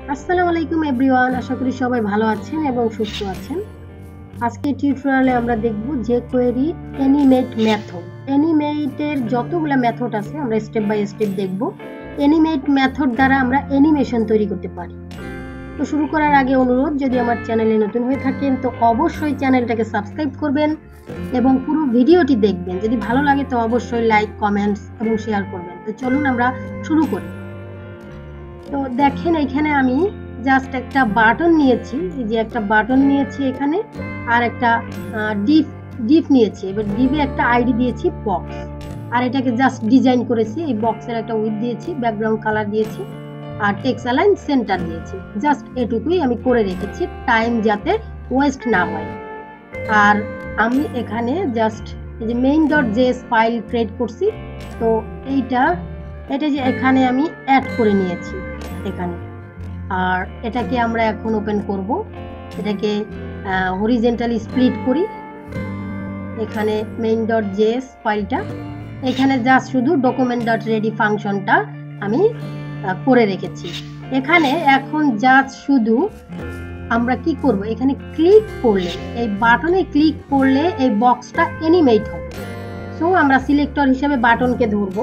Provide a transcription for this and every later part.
আসসালামু আলাইকুম এভরিওয়ান, আশা করি সবাই ভালো আছেন এবং সুস্থ আছেন। আজকে টিউটোরিয়ালে আমরা দেখব যে কোয়েরি অ্যানিমেট মেথড। অ্যানিমেটের যতগুলো মেথড আছে আমরা স্টেপ বাই স্টেপ দেখব। অ্যানিমেট মেথড দ্বারা আমরা অ্যানিমেশন তৈরি করতে পারি। তো শুরু করার আগে অনুরোধ, যদি আমার চ্যানেলে নতুন হয়ে থাকেন তো অবশ্যই চ্যানেলটাকে সাবস্ক্রাইব করবেন এবং পুরো ভিডিওটি দেখবেন। যদি ভালো লাগে তো অবশ্যই লাইক, কমেন্টস এবং শেয়ার করবেন। তো চলুন আমরা শুরু করি। তো দেখেন এখানে আমি জাস্ট একটা বাটন নিয়েছি, এই যে একটা বাটন নিয়েছি এখানে, আর একটা ডিপ নিয়েছি। এবার ডিপে একটা আইডি দিয়েছি বক্স, আর এটাকে জাস্ট ডিজাইন করেছি। এই বক্সের একটা উইডথ দিয়েছি, ব্যাকগ্রাউন্ড কালার দিয়েছি, আর টেক্সট অ্যালাইন সেন্টার দিয়েছি। জাস্ট এটুকুই আমি করে রেখেছি, টাইম যাতে ওয়েস্ট না হয়। আর আমি এখানে জাস্ট এই যে main.js ফাইল ক্রিয়েট করছি। তো এটা যে এখানে আমি অ্যাড করে নিয়েছি এখানে, আর এটাকে আমরা এখন ওপেন করব। এটাকে হরিজন্টালি স্প্লিট করি। এখানে main.js ফাইলটা, এখানে জাস্ট শুধু document.ready ফাংশনটা আমি করে রেখেছি এখানে। এখন জাস্ট শুধু আমরা কি করব, এখানে ক্লিক করলে, এই বাটনে ক্লিক করলে এই বক্সটা অ্যানিমেট হবে। সো আমরা সিলেক্টর হিসেবে বাটনকে ধরব,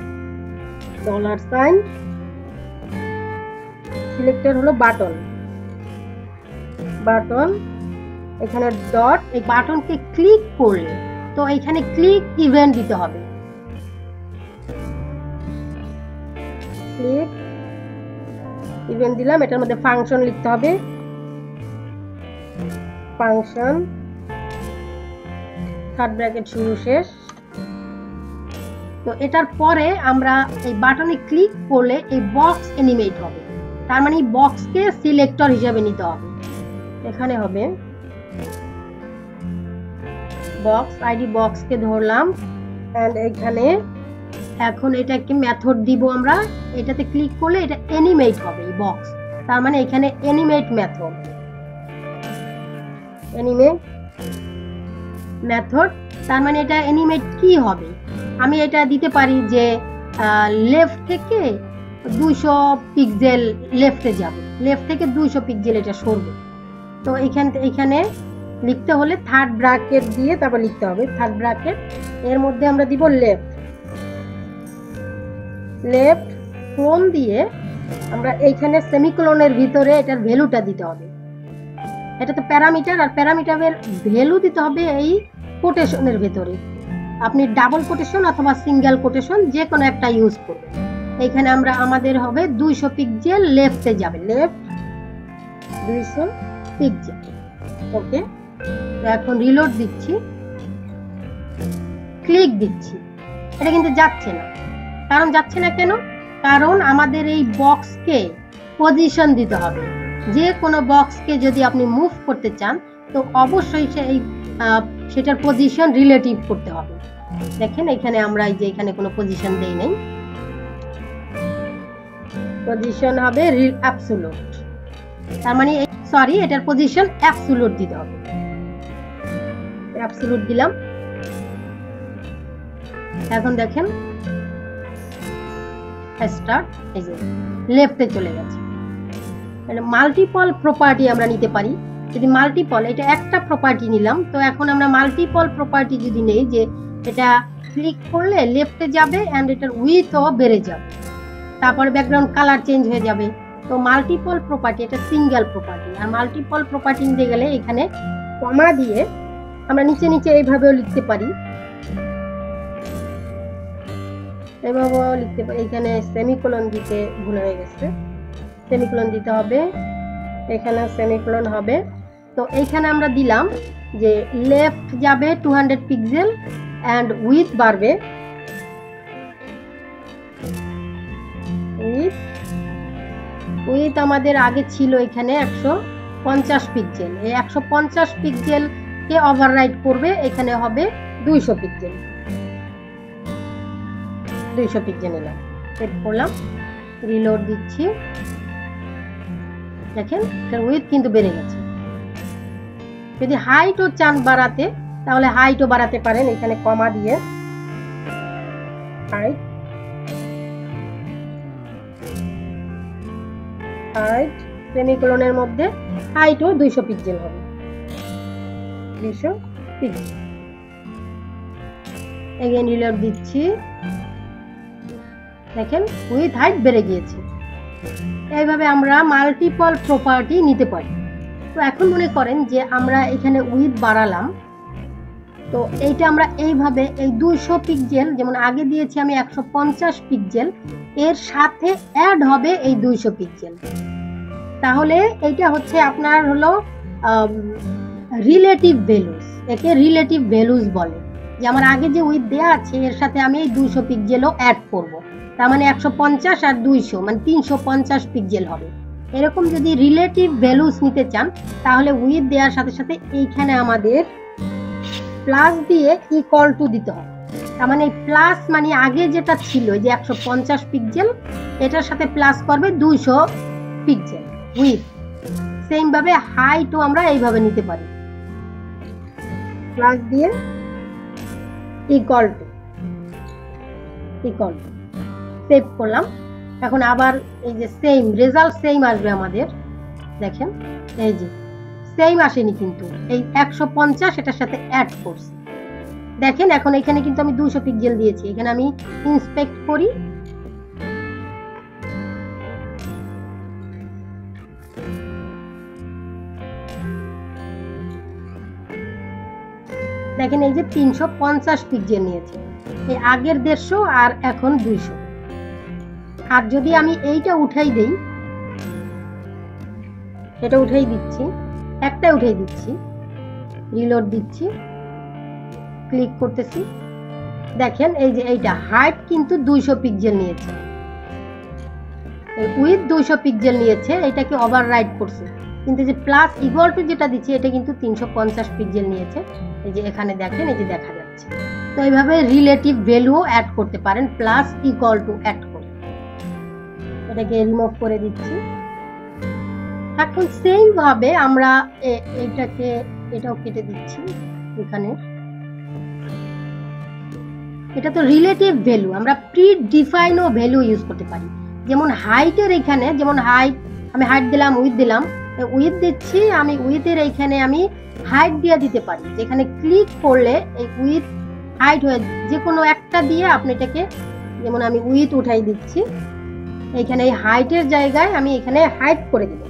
$, সিলেক্টর হলো বাটন, এখানে ডট। এই বাটনকে ক্লিক করলে তো এখানে ক্লিক ইভেন্ট দিতে হবে। ক্লিক ইভেন্ট দিলাম, এটার মধ্যে ফাংশন লিখতে হবে, ফাংশন থার্ড ব্র্যাকেট শুরু শেষ। তো এটার পরে আমরা এই বাটনে ক্লিক করলে এই বক্স অ্যানিমেট হবে। তার মানে বক্সকে সিলেক্টর হিসেবে নিতে হবে। এখানে হবে বক্স, আইডি বক্সকে ধরলাম, এন্ড এখানে এখন এটাকে মেথড দিব আমরা। এটাতে ক্লিক করলে এটা অ্যানিমেট হবে এই বক্স। তার মানে এখানে অ্যানিমেট মেথড, তার মানে এটা অ্যানিমেট কি হবে। আমি এটা দিতে পারি যে লেফট থেকে 200 পিক্সেল লেফটে যাবে, লেফট থেকে 200 পিক্সেল এটা সরবে। তো এখানে লিখতে হলে থার্ড ব্র্যাকেট দিয়ে তারপর লিখতে হবে, থার্ড ব্র্যাকেট, এর মধ্যে আমরা দিব লেফট কোন দিয়ে আমরা এইখানে সেমিকোলনের ভিতরে এটার ভ্যালুটা দিতে হবে। এটা তো প্যারামিটার, আর প্যারামিটারের ভ্যালু দিতে হবে এই কোটেশনের ভিতরে। আপনি ডাবল কোটেশন অথবা সিঙ্গেল কোটেশন যে কোনো একটা ইউজ করবেন। এইখানে আমাদের হবে 200 পিক্সেল লেফটে যাবে, লেফট 200 পিক্সেল। ওকে, এখন রিলোড দিচ্ছি, ক্লিক দিচ্ছি, এটা কিন্তু যাচ্ছে না। কারণ যাচ্ছে না কেন? কারণ আমাদের এই বক্সকে পজিশন দিতে হবে। যে কোনো বক্সকে যদি আপনি মুভ করতে চান তো অবশ্যই সেটার পজিশন রিলেটিভ করতে হবে। দেখেন এখানে আমরা এই যে এখানে কোনো পজিশন দেই নাই, পজিশন হবে অ্যাবসোলুট। তার মানে সরি, এটার পজিশন অ্যাবসোলুট দিতে হবে। অ্যাবসোলুট দিলাম। এখন দেখেন স্টার্ট, এই যে লেফটে চলে গেছে। মাল্টিপল প্রপার্টি আমরা নিতে পারি। যদি মাল্টিপল, এটা একটা প্রপার্টি নিলাম, তো এখন আমরা মাল্টিপল প্রপার্টি যদি নেই, যে এটা ক্লিক করলে লেফটে যাবে এন্ড এটার উইথও বেড়ে যাবে, তারপর ব্যাকগ্রাউন্ড কালার চেঞ্জ হয়ে যাবে। তো মাল্টিপল প্রপার্টি, এটা সিঙ্গেল প্রপার্টি। আর মাল্টিপল প্রপার্টি নিতে গেলে এখানে কমা দিয়ে আমরা নিচে এইভাবেও লিখতে পারি, এভাবেও লিখতে পারি। এখানে সেমিকোলন দিতে ভুল হয়ে গেছে, সেমিকোলন দিতে হবে, এখানে সেমিকোলন হবে। তো এইখানে আমরা দিলাম যে লেফট যাবে 200 পিক্সেল এন্ড উইথ বাড়বে, উইথ আমাদের আগে ছিল এখানে 150 পিক্সেল। এই 150 পিক্সেল কে ওভাররাইট করবে, এখানে হবে 200 পিক্সেল। 200 পিক্সেল নিলাম, সেট করলাম, রিলোড দিচ্ছি। দেখেন এটার উইথ কিন্তু বেড়ে গেছে। যদি হাইটও চান বাড়াতে তাহলে হাইটও বাড়াতে পারেন, এখানে কমা দিয়ে হাইট সেমিকোলনের মধ্যে হাইটও 200 পিক্সেল হবে, 200 পিক্সেল। এগেইন রিলোড দিচ্ছি, দেখেন উইথ হাইট বেড়ে গিয়েছে। এইভাবে আমরা মাল্টিপল প্রপার্টি নিতে পারি। তো এখন মনে করেন যে আমরা এখানে উইথ বাড়ালাম, তো এইটা আমরা এইভাবে এই 200 পিক্সেল, যেমন আগে দিয়েছি আমি 150 পিক্সেল, এর সাথে অ্যাড হবে এই 200 পিক্সেল। তাহলে এইটা হচ্ছে আপনার হলো রিলেটিভ ভ্যালুস, একে রিলেটিভ ভ্যালুস বলে। যে আমার আগে যে উইথ দেয়া আছে এর সাথে আমি এই 200 পিক্সেলও অ্যাড করব, তার মানে 150 আর 200 মানে 350 পিক্সেল হবে। এরকম যদি রিলেটিভ ভ্যালুস নিতে চান তাহলে উইথ দেওয়ার সাথে সাথে এইখানে আমাদের প্লাস দিয়ে ইকুয়াল টু দিতে হবে। তার মানে প্লাস মানে আগে যেটা ছিল যে 150 পিক্সেল, এটার সাথে প্লাস করবে 200 পিক্সেল উইথ। সেম ভাবে হাইটও আমরা এইভাবে নিতে পারি, প্লাস দিয়ে ইকুয়াল টু সেভ করলাম। এখন আবার এই যে সেম রেজাল্ট সেম আসবে আমাদের, দেখেন এই যে সেম আসেনি, কিন্তু এই 150 এটার সাথে অ্যাড করছি। দেখেন এখন এখানে কিন্তু আমি 200 পিক্সেল দিয়েছি। এখানে আমি ইন্সপেক্ট করি, দেখেন এই যে 350 পিক্সেল নিয়েছে, এই আগের 150 আর এখন 200। আর যদি আমি এইটা উঠাই দেই, এটা উঠাই দিচ্ছি, একটা উঠাই দিচ্ছি, রিলোড দিচ্ছি, ক্লিক করতেছি, দেখেন এই যে এইটা হাইট কিন্তু 200 পিক্সেল নিয়েছে, উইথ 200 পিক্সেল নিয়েছে, এটাকে ওভাররাইট করছে। কিন্তু যে প্লাস ইকুয়াল টু যেটা দিচ্ছে এটা কিন্তু 350 পিক্সেল নিয়েছে। এই যে এখানে দেখেন এই যে দেখা যাচ্ছে। তো এইভাবে রিলেটিভ ভ্যালুও অ্যাড করতে পারেন, প্লাস ইকুয়াল টু অ্যাড করে। এটাকে রিমুভ করে দিচ্ছি। এখন সেম ভাবে আমরা এটাও কেটে দিচ্ছি। এখানে এটা তো রিলেটিভ ভ্যালু, আমরা প্রি ডিফাইনও ভ্যালু ইউজ করতে পারি। যেমন হাইটের এখানে, যেমন হাইট আমি হাইট দিলাম, উইথ দিলাম, উইথ দিচ্ছি আমি, উইথের এইখানে আমি হাইট দিয়ে দিতে পারি। যেখানে ক্লিক করলে এই উইথ হাইট হয়ে যে কোনো একটা দিয়ে আপনি এটাকে, যেমন আমি উইথ উঠাই দিচ্ছি, এইখানে এই হাইটের জায়গায় আমি এখানে হাইট করে দিব,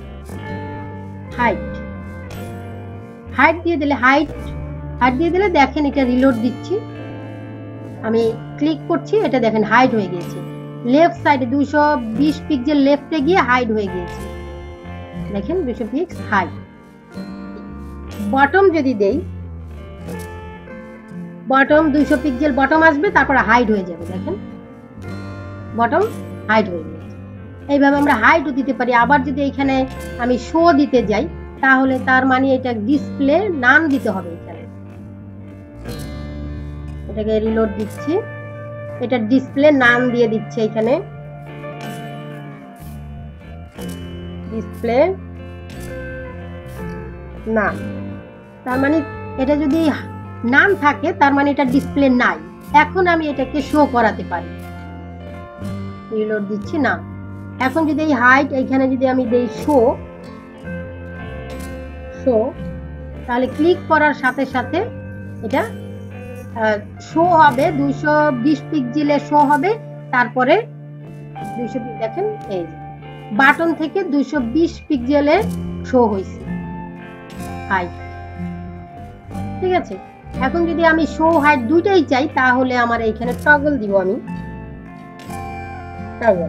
হাইট দিয়ে দিলে হাইট দিয়ে দিলে দেখেন এটা রিলোড দিচ্ছি, আমি ক্লিক করছি, এটা দেখেন হাইট হয়ে গিয়েছে। লেফট সাইডে 220 পিক্সেল লেফটে গিয়ে হাইট হয়ে গিয়েছে, দেখেন 200 পিক্স হাইট। বটম যদি দেই, বটম 200 পিক্সেল বটম আসবে, তারপর হাইট হয়ে যাবে, দেখেন বটম হাইট হয়ে গিয়েছে। এইভাবে আমরা হাইটও দিতে পারি। আবার যদি এখানে আমি শো দিতে যাই তাহলে তার মানে এটা ডিসপ্লে নান দিতে হবে। এখানে এটাকে রিলোড দিচ্ছি, এটা ডিসপ্লে নান দিয়ে দিচ্ছে, এখানে ডিসপ্লে নান। তার মানে এটা যদি নাম থাকে তার মানে এটা ডিসপ্লে নাই। এখন আমি এটাকে শো করাতে পারি, রিলোড দিচ্ছি না। এখন যদি এই হাইট এইখানে যদি আমি দেই শো, তাহলে ক্লিক করার সাথে সাথে এটা শো হবে, 220 পিক্সেলে শো হবে। তারপরে 200 দেখেন এই বাটন থেকে 220 পিক্সেলে শো হয়েছে হাইট, ঠিক আছে। এখন যদি আমি শো হাইট দুইটাই চাই তাহলে আমার এইখানে টগল দিব, আমি টগল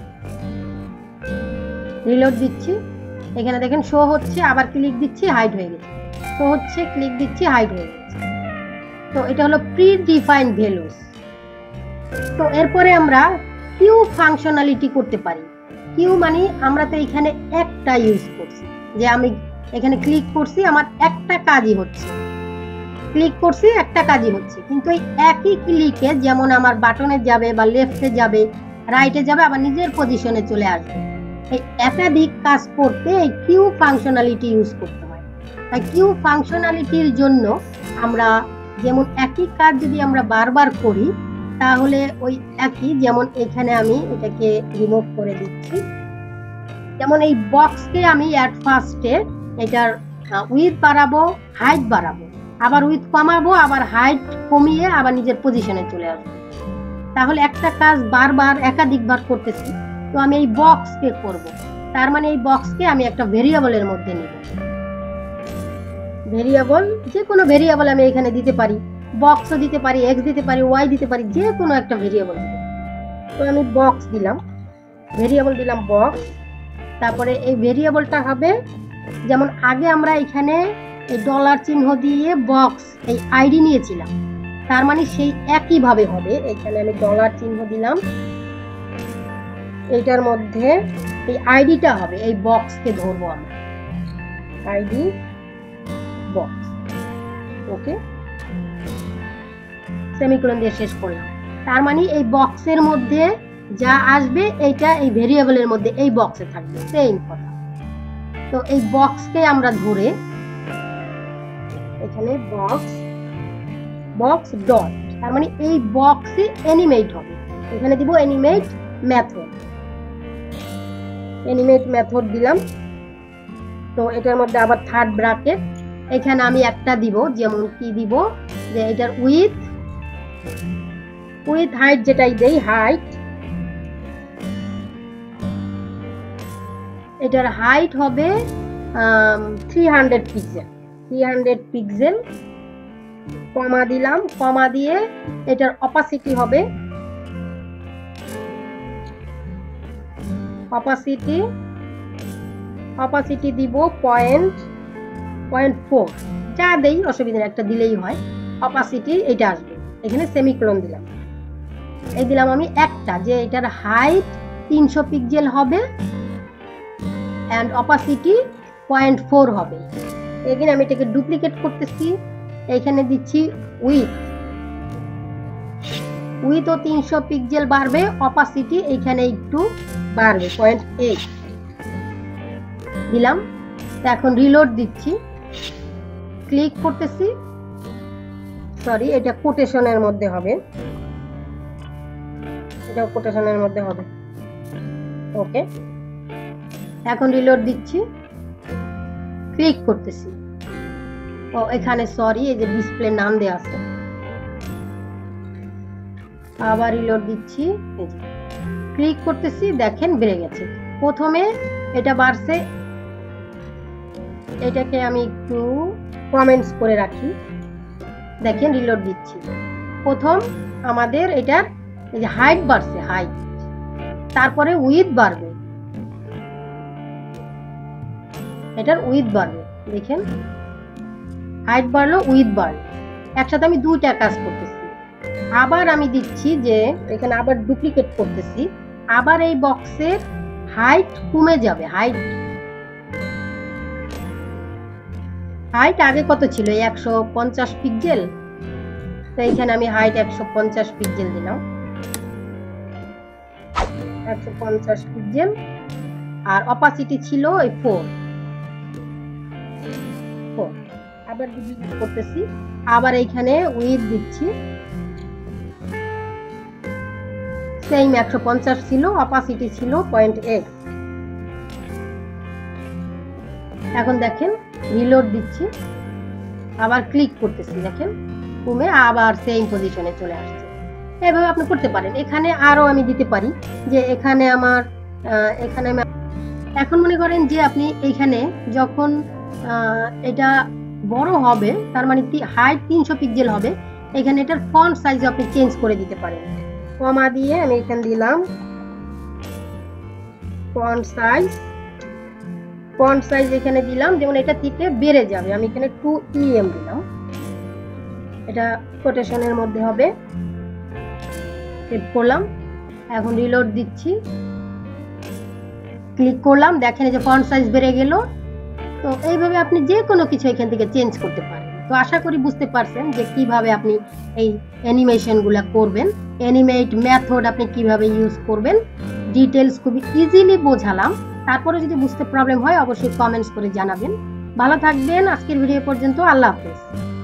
রিলোড দিচ্ছি, এখানে দেখেন শো হচ্ছে, আবার ক্লিক দিচ্ছি হাইট হয়ে গেছে, শো হচ্ছে, ক্লিক দিচ্ছি হাইট হয়ে গেছে। তো এটা হলো প্রি ডিফাইন্ড ভ্যালুস। তো এরপরে আমরা কিউ ফাংশনালিটি করতে পারি। কিউ মানে আমরা তো এখানে একটা ইউজ করছি, যে আমি এখানে ক্লিক করছি, আমার একটা কাজই হচ্ছে, ক্লিক করছি একটা কাজই হচ্ছে। কিন্তু এই একই ক্লিকে যেমন আমার বাটনে যাবে বা লেফটে যাবে, রাইটে যাবে, আবার নিজের পজিশনে চলে আসবে। এই একাধিক কাজ করতে এই কিউ ফাংশনালিটি ইউজ করতে হয়। তাই কিউ ফাংশনালিটির জন্য আমরা যেমন একই কাজ যদি আমরা বারবার করি তাহলে ওই একই, যেমন এখানে আমি এটাকে রিমুভ করে দিচ্ছি, যেমন এই বক্সকে আমি অ্যাট ফার্স্টে এটার উইথ বাড়াবো, হাইট বাড়াবো, আবার উইথ কমাবো, আবার হাইট কমিয়ে আবার নিজের পজিশনে চলে আসবো। তাহলে একটা কাজ বারবার একাধিকবার করতেছি, তো আমি এই বক্সকে করব। তার মানে এই বক্সকে আমি একটা ভেরিয়েবলের মধ্যে নিব। ভেরিয়েবল, যে কোনো ভেরিয়েবল আমি এখানে দিতে পারি, বক্সও দিতে পারি, এক্স দিতে পারি, ওয়াই দিতে পারি, যে কোনো একটা ভেরিয়েবল দিতে পারি। তো আমি বক্স দিলাম, ভেরিয়েবল দিলাম বক্স। তারপরে এই ভেরিয়েবলটা হবে, যেমন আগে আমরা এখানে এই ডলার চিহ্ন দিয়ে বক্স এই আইডি নিয়েছিলাম, তার মানে সেই একই ভাবে হবে। এখানে আমি ডলার চিহ্ন দিলাম, এইটার মধ্যে এই আইডিটা হবে, এই বক্সকে ধরবো আমরা, আইডি বক্স। ওকে, সেমিকোলন দিয়ে শেষ করলাম। তার মানে এই বক্সের মধ্যে যা আসবে এইটা এই ভেরিয়েবলের মধ্যে এই বক্সে থাকবে, সেম কথা। তো এই বক্সকে আমরা ধরে এখানে বক্স বক্স ডট, তার মানে এই বক্সে অ্যানিমেট হবে। এখানে দিব অ্যানিমেট মেথড, অ্যানিমেট মেথড দিলাম। তো এটার মধ্যে আবার থার্ড ব্র্যাকেট, এখানে আমি একটা দিব, যেমন কি দিব, যে এটার উইথ হাইট যেটাই দেই, হাইট, এটার হাইট হবে 300 পিক্সেল, 300 পিক্সেল, কমা দিলাম, কমা দিয়ে এটার অপাসিটি হবে, অপাসিটি দিব 0.4, যা দেই অসুবিধা নেই, একটা দিলেই হয়। অপাসিটি এটা আসবে, এখানে সেমিকোলন দিলাম। এই দিলাম আমি একটা, যে এটার হাইট 300 পিক্সেল হবে এন্ড অপাসিটি 0.4 হবে। এখানে আমি এটাকে ডুপ্লিকেট করতেছি, এখানে দিচ্ছি উইথও 300 পিক্সেল বাড়বে, অপাসিটি এখানে একটু বাড়বে 0.8 দিলাম। এখন রিলোড দিচ্ছি, ক্লিক করতেছি, সরি এটা কোটেশনের মধ্যে হবে, এটা কোটেশনের মধ্যে হবে। ওকে, এখন রিলোড দিচ্ছি, ক্লিক করতেছি। ও এখানে সরি, এই যে ডিসপ্লে নাম দেয়া আছে, আবার রিলোড দিচ্ছি, ক্লিক করতেছি, দেখেন বেড়ে গেছে। প্রথমে এটা বাড়ছে, এটাকে আমি একটু কমেন্টস করে রাখি, দেখেন রিলোড দিচ্ছি। প্রথম আমাদের এটার এই যে হাইট বাড়ছে, হাইট, তারপরে উইথ বাড়বে, এটার উইথ বাড়বে, দেখেন হাইট বাড়লো, উইথ বাড়লো, একসাথে আমি দুইটা কাজ করতেছি। আবার আমি দিচ্ছি যে এখানে আবার ডুপ্লিকেট করতেছি, আবার এই বক্সের হাইট কমে যাবে, হাইট আগে কত ছিল, 150 পিক্সেল, তো এখানে আমি হাইট 150 পিক্সেল দিলাম, 150 পিক্সেল, আর অপাসিটি ছিল ওই 4। আবার ডুপ্লিকেট করতেছি, আবার এইখানে উইথ দিচ্ছি, সেম 150 ছিল, অপাসিটি ছিল 0.8। এখন দেখেন রিলোড দিচ্ছি, আবার ক্লিক করতেছি, দেখেন কমে আবার সেম পজিশনে চলে আসছে। এভাবে আপনি করতে পারেন। এখানে আরো আমি দিতে পারি, যে এখানে আমার এখন মনে করেন যে আপনি এইখানে যখন এটা বড় হবে, তার মানে হাইট 300 পিক্সেল হবে, এখানে এটার ফন্ট সাইজ আপনি চেঞ্জ করে দিতে পারেন। কমা দিয়ে আমি এখানে দিলাম ফন্ট সাইজ এখানে দিলাম, যেমন এটা থেকে বেড়ে যাবে, আমি এখানে 2 em দিলাম, এটা কোটেশনের মধ্যে হবে। সেভ করলাম, এখন রিলোড দিচ্ছি, ক্লিক করলাম, দেখেন এই যে ফন্ট সাইজ বেড়ে গেল। তো এইভাবে আপনি যে কোনো কিছু এখান থেকে চেঞ্জ করতে পারেন। তো আশা করি বুঝতে পারছেন যে কিভাবে আপনি এই অ্যানিমেশনগুলো করবেন, অ্যানিমেট মেথড আপনি কিভাবে ইউজ করবেন। ডিটেলস খুবই ইজিলি বোঝালাম। তারপরে যদি বুঝতে প্রবলেম হয় অবশ্যই কমেন্টস করে জানাবেন। ভালো থাকবেন। আজকের ভিডিও পর্যন্ত, আল্লাহ হাফেজ।